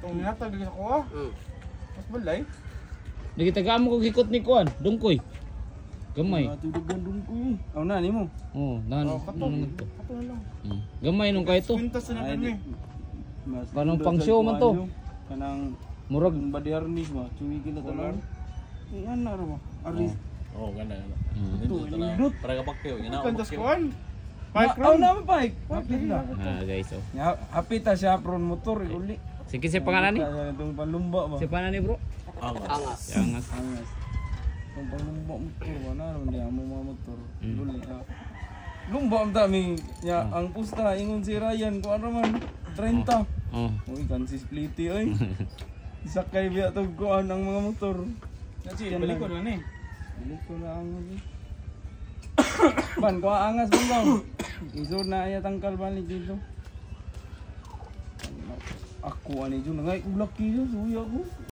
Itong nata dito ko ah. Mas balay. Lagi tagamo ko hikot ni kuan, dungkoy. Gamay. Tudugan dungkoy. Aw na nimo. Oh, nan. Kato na lang. Gamay nung kay to. Kwintas na kami. Kanang pang show man to. Kanang Murag badiarnis ba? Cuwi kita tanan. Iyan na ro. Aris. Oh, ganda. Ito, indot. Para kapag kayo, yun na. Kwintas kuan. Aw na bike. Hapit na. guys, oh. Hapit ta siya apron motor uli. Sige si pangalan ni? Itong panlumba ba? Si pangalan ni bro? Angas. Si Angas. Angas. Itong panlumba motor ba na naman diya mo mga motor. Uli. Lumba ang dami. Ya, ang pusta ingon si Ryan ko ano man 30. Oh. Uy, consisplity oy. Sakay biya to kuan ang mga motor. Kasi balik ko na ni. Balik ko na ang Ban ko angas bang. Isod na iya tangkal balik dito. Aku ani jud ngay ulak kiyo suya ko.